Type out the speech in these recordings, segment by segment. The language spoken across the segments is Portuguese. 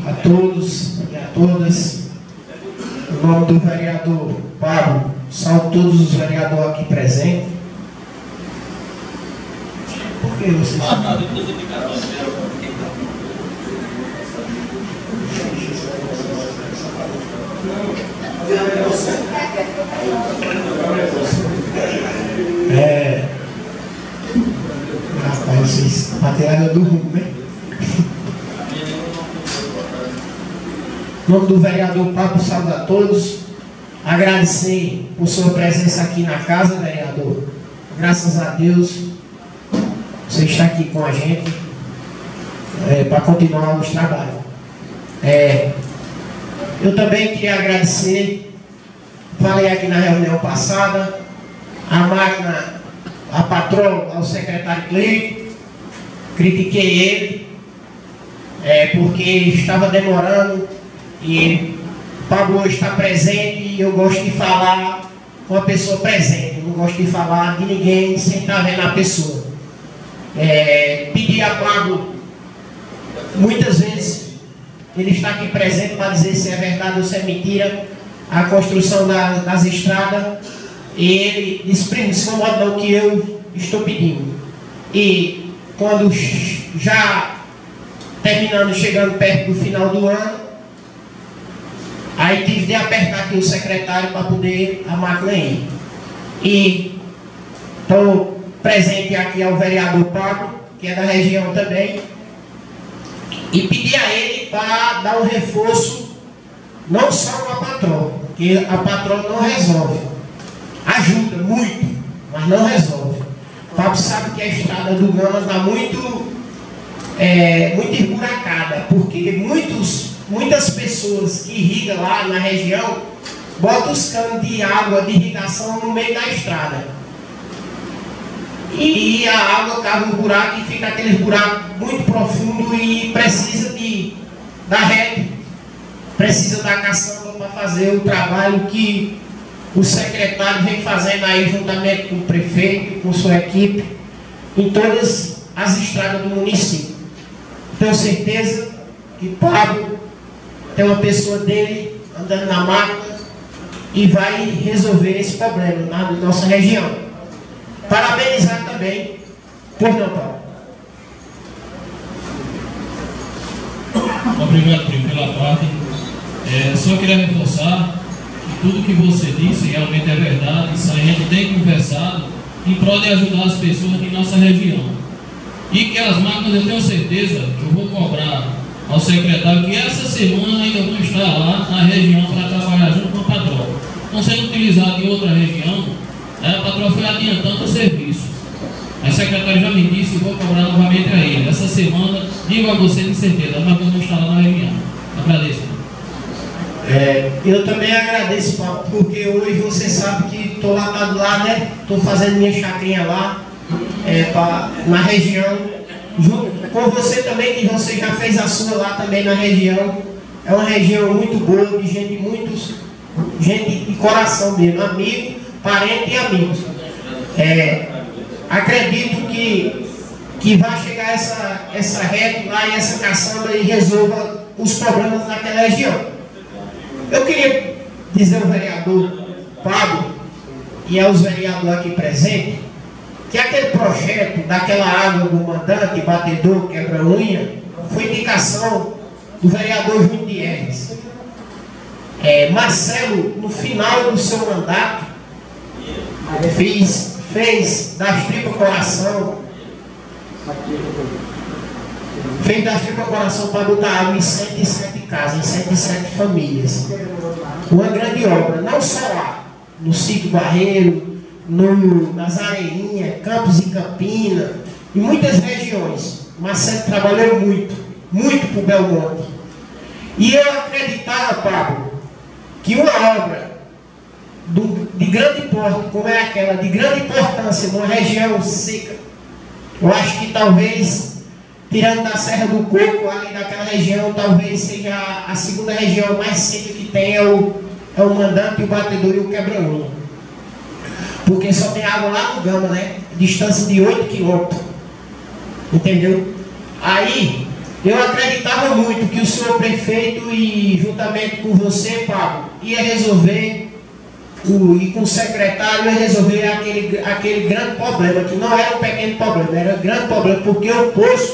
a todos e a todas. Em nome do vereador Pablo, saúdo todos os vereadores aqui presentes. Por que vocês... Rapaz, vocês bateram do rumo, né? Em nome do vereador Pablo, saúdo a todos. Agradecer por sua presença aqui na casa, vereador. Graças a Deus, você está aqui com a gente para continuar os trabalhos. Eu também queria agradecer, falei aqui na reunião passada, a máquina, a patroa, ao secretário Cleide, critiquei ele, porque estava demorando e o Pablo hoje está presente e eu gosto de falar com a pessoa presente, eu não gosto de falar de ninguém sem estar vendo a pessoa. Pedi a Pablo, muitas vezes, ele está aqui presente para dizer se é verdade ou se é mentira, a construção das estradas, e ele disse, primo, se não modo não que eu estou pedindo. E quando já terminando, chegando perto do final do ano, aí tive de apertar aqui o secretário para poder a máquina ir. E estou presente aqui ao vereador Pablo, que é da região também, e pedi a ele para dar um reforço, não só com a patroa, porque a patroa não resolve. Ajuda muito, mas não resolve. O Pablo sabe que a estrada do Gama está muito esburacada, porque muitas pessoas que irrigam lá na região botam os canos de água de irrigação no meio da estrada. E a água cava um buraco e fica aquele buraco muito profundo e precisa da rede, precisa da caçamba para fazer o trabalho que o secretário vem fazendo aí juntamente com o prefeito, com sua equipe, em todas as estradas do município. Tenho certeza que Pablo tem uma pessoa dele andando na máquina e vai resolver esse problema na nossa região. Parabenizar também, por não, Paulo. Obrigado, primo, pela parte. Só queria reforçar que tudo que você disse realmente é verdade. Isso a gente tem conversado em prol de ajudar as pessoas de nossa região. E que as máquinas, eu tenho certeza que eu vou cobrar ao secretário que essa semana ainda vão estar lá na região para trabalhar junto com a patroa. Estão sendo utilizados em outra região, a patroa foi adiantando o serviço. A secretária já me disse e vou cobrar novamente a ele. Essa semana, digo a você de certeza, mas vamos estar lá na reunião. Agradeço. Eu também agradeço, Paulo, porque hoje você sabe que estou lá do lado, né? Estou fazendo minha chacrinha lá, na região, junto com você também, que você já fez a sua lá também na região. É uma região muito boa, de gente de coração mesmo, amigo, parente e amigos. Acredito que vai chegar essa rede lá e essa caçamba e resolva os problemas daquela região. Eu queria dizer ao vereador Pablo e aos vereadores aqui presentes que aquele projeto daquela água do mandante, batedor, quebra-unha, foi indicação do vereador Júnior Diegues. Marcelo, no final do seu mandato, fez das tripas coração, para botar água em 107 casas, em 107 famílias. Uma grande obra, não só lá, no Sítio Barreiro, nas Areinhas, Campos e Campina, em muitas regiões. Marcelo trabalhou muito para o Belmonte. E eu acreditava, Pablo, que uma obra de grande porte, como é aquela, de grande importância, numa região seca, eu acho que talvez, tirando da Serra do Coco, ali daquela região, talvez seja a segunda região mais seca que tem, é o mandante, o batedor e o quebra-unha. Porque só tem água lá no Gama, né? Distância de 8 quilômetros. Entendeu? Aí, Eu acreditava muito que o senhor prefeito e juntamente com você, Pablo, ia resolver, e com o secretário ia resolver aquele grande problema, que não era um pequeno problema, era um grande problema, porque o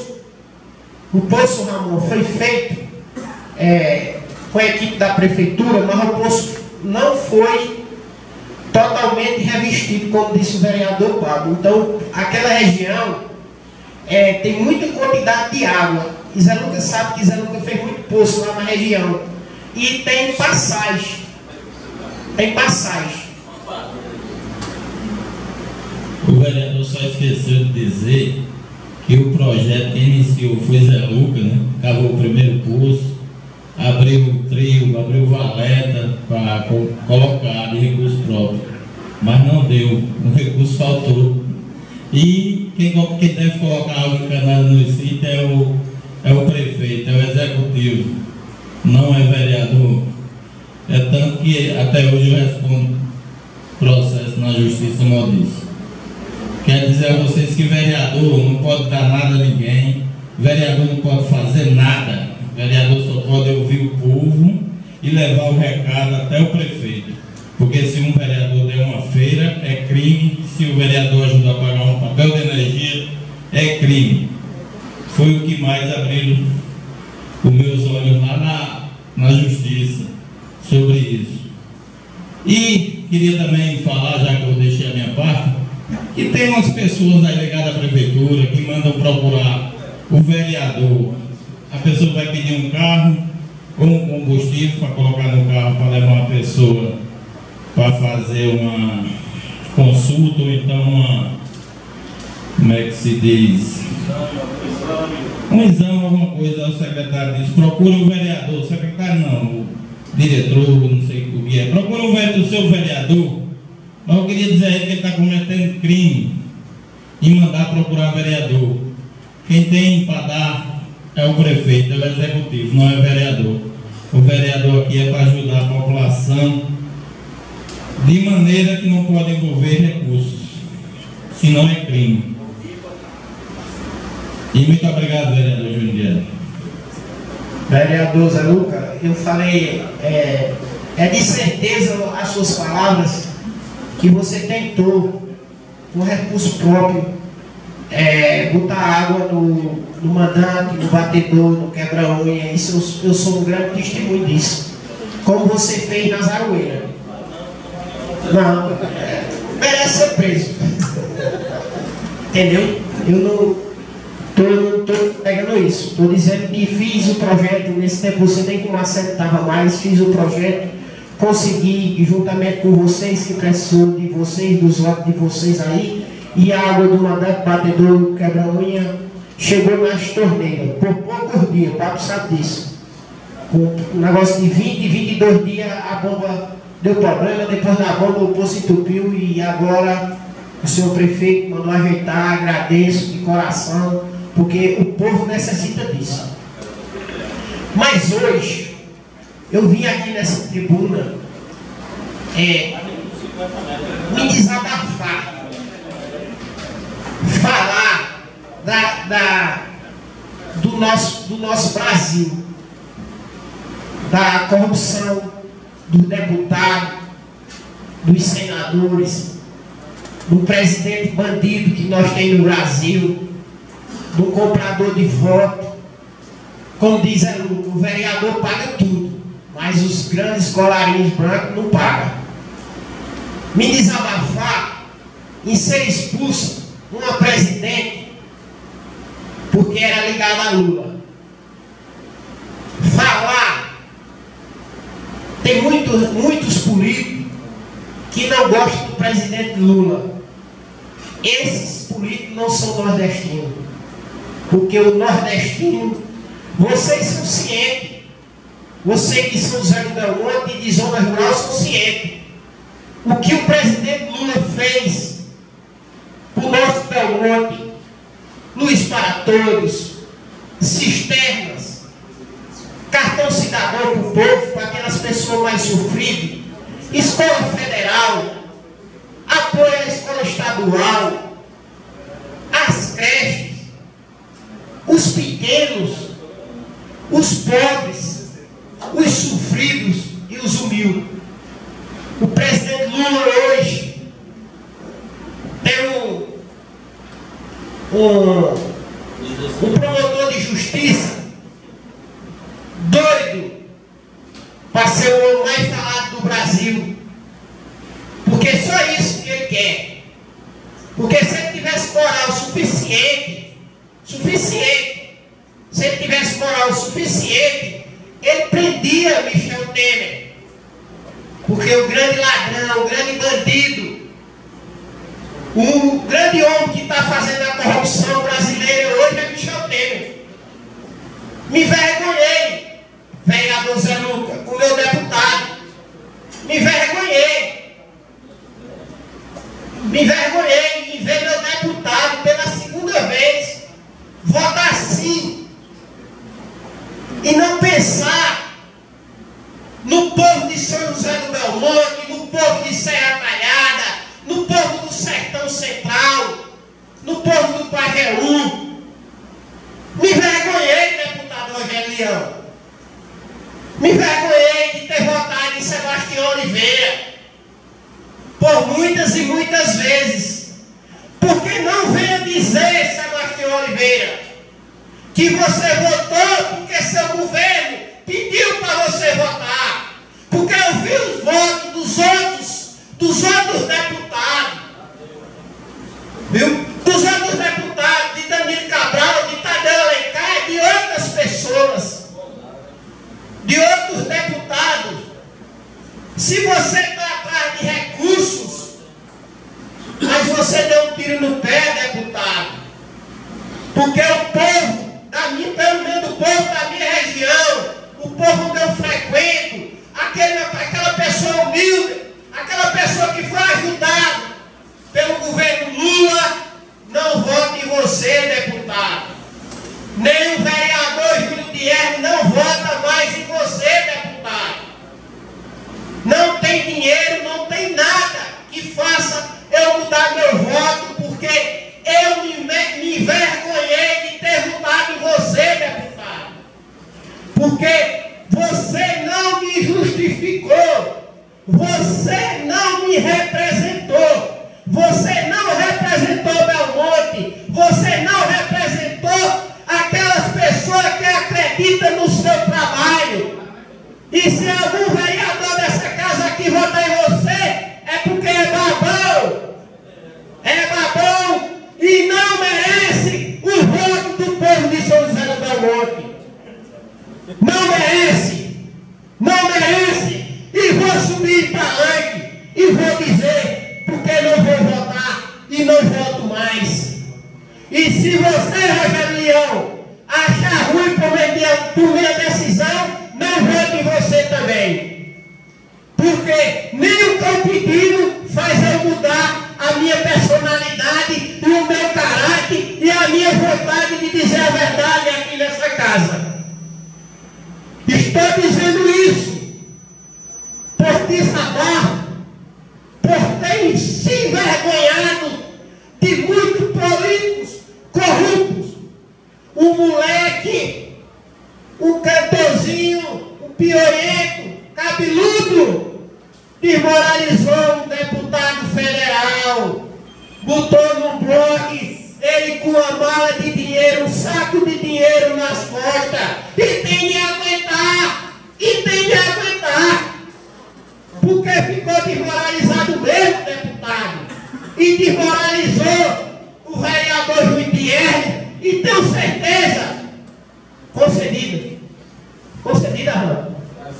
Poço Ramon foi feito com a equipe da prefeitura, mas o poço não foi totalmente revestido, como disse o vereador Pablo. Então, aquela região tem muita quantidade de água. E Zé Lucas sabe que Zé Lucas fez muito poço lá na região. E tem passagem. Tem passagem. O vereador só esqueceu de dizer que o projeto que iniciou foi Zé Lucas, né? Cavou o primeiro poço, abriu o trio, abriu valeta para colocar de recurso próprio. Mas não deu, o recurso faltou. E quem deve colocar água encanada no sítio é o prefeito, é o executivo, não é vereador. É tanto que até hoje eu respondo processo na justiça modista. Quer dizer a vocês que vereador não pode dar nada a ninguém, vereador não pode fazer nada, vereador só pode ouvir o povo e levar o recado até o prefeito. Porque se um vereador der uma feira, é crime. Se o vereador ajudar a pagar um papel de energia, é crime. Foi o que mais abriu os meus olhos lá na justiça sobre isso. E queria também falar, já que eu deixei a minha parte, que tem umas pessoas aí ligadas à prefeitura que mandam procurar o vereador. A pessoa vai pedir um carro ou um combustível para colocar no carro para levar uma pessoa para fazer uma consulta ou então como é que se diz? Um exame, alguma coisa. O secretário diz, procura o vereador. O secretário não, o diretor, não sei o que é. Procura o seu vereador. Mas eu queria dizer a ele que ele está cometendo crime e mandar procurar o vereador. Quem tem para dar é o prefeito, é o executivo, não é o vereador. O vereador aqui é para ajudar a população de maneira que não pode envolver recursos, senão é crime. E muito obrigado, vereador Júnior. Vereador Zé Lucas, eu falei, de certeza as suas palavras, que você tentou, com recurso próprio, botar água no mandante, no batedor, no quebra-unha. Isso eu sou um grande testemunho disso. Como você fez nas Aroeiras. Não, merece ser preso. Entendeu? Eu não estou pegando isso. Estou dizendo que fiz o projeto nesse tempo. Você nem que o Marcelo estava mais, fiz o projeto, consegui, juntamente com vocês, que precisou de vocês, dos votos de vocês aí, e a água do mandante, batedor, quebra-unha, chegou nas torneiras, por poucos dias, o Pablo sabe disso. Com um negócio de 20, 22 dias, a bomba deu problema, depois da bomba o poço entupiu e agora o senhor prefeito mandou ajeitar, agradeço de coração, porque o povo necessita disso. Mas hoje, eu vim aqui nessa tribuna me desabafar, falar do nosso Brasil, da corrupção dos deputados, dos senadores, do presidente bandido que nós temos no Brasil, do comprador de voto. Como diz o vereador paga tudo, mas os grandes colarinhos brancos não pagam. Me desabafar em ser expulsa uma presidente porque era ligada a Lula. Falar, tem muitos políticos que não gostam do presidente Lula. Esses políticos não são nordestinos, porque o nordestino, vocês são cientes, vocês que são Zé do Belmonte e de zona rural são cientes. O que o presidente Lula fez para o nosso Belmonte, luz para todos, cisternas, cartão cidadão para o povo, para aquelas pessoas mais sofridas, escola federal, apoio à escola estadual, as creches, os pequenos, os pobres, os sofridos e os humildes. O presidente Lula hoje tem um promotor de justiça doido para ser o homem mais falado do Brasil, porque é só isso que ele quer. Porque se ele tivesse moral suficiente, se ele tivesse moral suficiente, ele prendia Michel Temer. Porque o grande ladrão, o grande bandido, o grande homem que está fazendo a corrupção brasileira hoje é Michel Temer. Me envergonhei, vereador Zé Luca, com o meu deputado. Me envergonhei em ver meu deputado pela segunda vez votar sim e não pensar no povo de São José do Belmonte, no povo de Serra Talhada, no povo do Sertão Central, no povo do Pajeú. Me envergonhei, deputado Rogério Leão. Me envergonhei de ter votado em Sebastião Oliveira por muitas e muitas vezes. Porque não venha dizer, Sebastião Oliveira, que você votou porque seu governo pediu para você votar. Porque eu vi os votos dos outros deputados, viu? Dos outros deputados, de Danilo Cabral, de Tadeu Alencar, de outras pessoas, de outros deputados. Se você está atrás de recursos, mas você deu um tiro no pé, deputado, porque o povo, pelo menos o povo da minha região, o povo onde eu frequento, aquela pessoa humilde, aquela pessoa que foi ajudada pelo governo Lula, não vota em você, deputado. Nem o vereador Júlio Thierry não vota mais em você, deputado. Não tem dinheiro, não tem nada que faça eu mudar meu voto, porque eu me envergonhei de ter votado em você, deputado. Porque você não me justificou, você não me representou, você não representou Belmonte, você não representou aquelas pessoas que acreditam no seu trabalho. E se algum vereador dessa casa aqui votar em você, é porque é babão e não merece o voto do povo de São José do Belmonte. Não merece, e vou subir para palanque e vou dizer porque não vou votar e não voto mais. E se você, Rogério Leão, achar ruim por minha decisão, não voto em você também. Porque nem o que eu pedindo faz eu mudar a minha personalidade e o meu caráter e a minha vontade de dizer a verdade aqui nessa casa. Estou dizendo isso por desabafo, por ter se envergonhado de muitos políticos corruptos. Um moleque, um cantorzinho, um piorento, cabeludo, desmoralizou um deputado federal, botou no blog ele com uma mala de dinheiro, um saco de dinheiro nas costas, e tem de aguentar, porque ficou desmoralizado mesmo, deputado, e desmoralizou o vereador Júlio Thierry, e tenho certeza, concedida, Rã.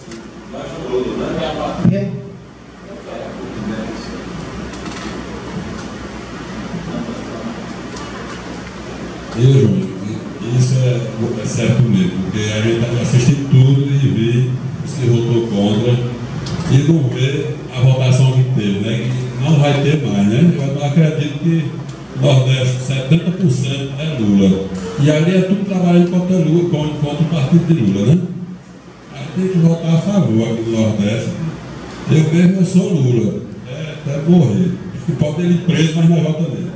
Isso é certo mesmo, porque a gente assiste tudo e vê se votou contra e não vê a votação que teve, né? Que não vai ter mais, né? Eu acredito que o Nordeste, 70% é Lula. E ali é tudo trabalhando contra o partido de Lula, né? Aí tem que votar a favor aqui no Nordeste. Eu mesmo sou Lula, até morrer. Pode ter ele preso, mas não vota nele.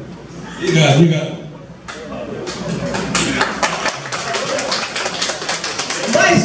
Obrigado. Mas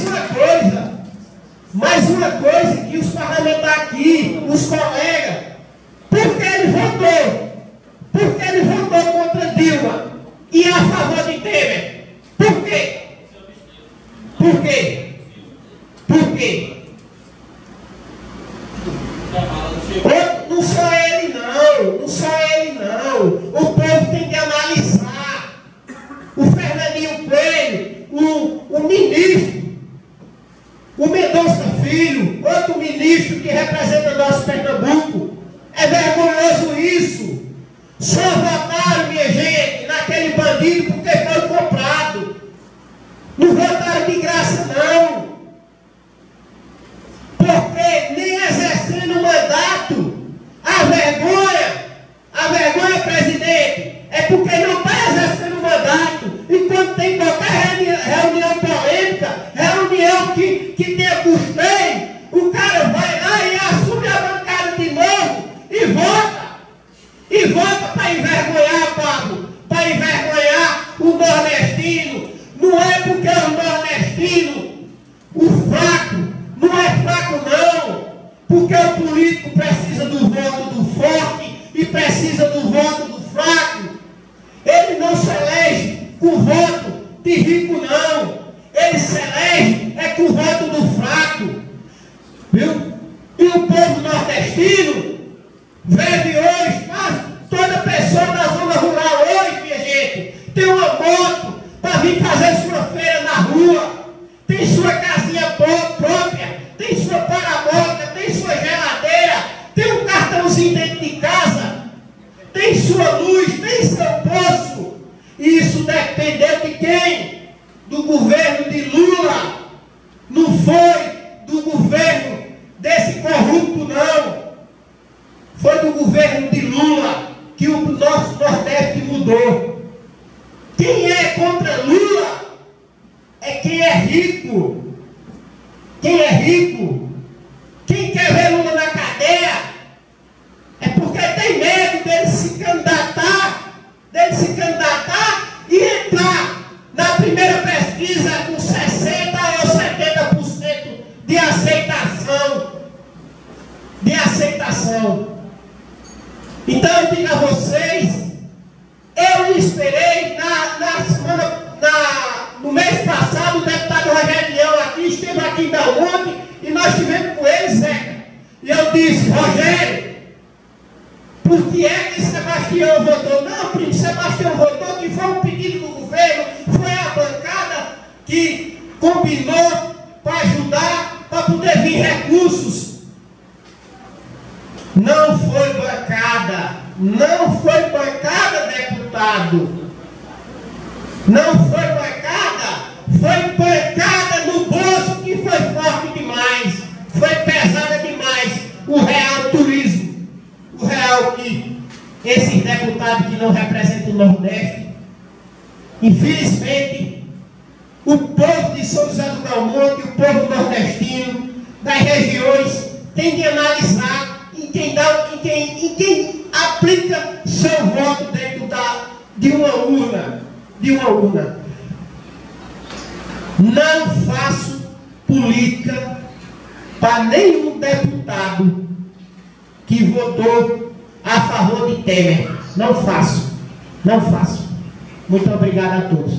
O Mendonça Filho, outro ministro que representa nosso Pernambuco. É vergonhoso isso. Só votaram, minha gente, naquele bandido porque foi comprado. Não votaram de graça, não. Porque nem exercendo o mandato, a vergonha, presidente, é porque não está exercendo o mandato. E quando tem qualquer reunião polêmica, reunião que tenha custeio, o cara vai lá e assume a bancada de novo e vota. E vota para envergonhar, Pablo, para envergonhar o nordestino. Não é porque o nordestino, o fraco, não é fraco não. Porque o político precisa do voto do forte e precisa do voto do fraco. Ele não se elege com voto de rico não. Ele se elege com o voto do fraco. Viu? E o povo nordestino vive hoje, quase toda pessoa da zona rural hoje, minha gente, tem uma moto para vir fazer sua feira na rua, tem sua casinha própria, tem sua parabólica, tem sua geladeira, tem um cartãozinho dentro de casa, tem sua luz, tem seu poço. E isso dependeu de quem? Do governo de Lula. Não foi do governo desse corrupto, não. Foi do governo de Lula que o nosso Nordeste mudou. Quem é contra Lula é quem é rico. Quem é rico, quem quer ver Lula na cadeia, é porque tem medo dele se candidatar e entrar na primeira pesquisa com 60% ou 70% de aceitação. Então eu digo a vocês, eu esperei no mês passado, o deputado Rogério Leão aqui, esteve aqui em Belmonte e nós estivemos com ele, Zeca. E eu disse, Rogério, por que é que Sebastião votou? Não, primo, Sebastião votou que foi um pedido do governo, foi a bancada que combinou para ajudar, para poder vir recursos. Não foi bancada, deputado. Não foi bancada no bolso que foi forte demais, foi pesada demais. O real turismo, o real que esses deputados que não representam o Nordeste, infelizmente, o povo de São José do Belmonte, o povo nordestino, das regiões, tem de analisar em quem aplica seu voto dentro de uma urna. Não faço política para nenhum deputado que votou a favor de Temer. Não faço. Muito obrigado a todos.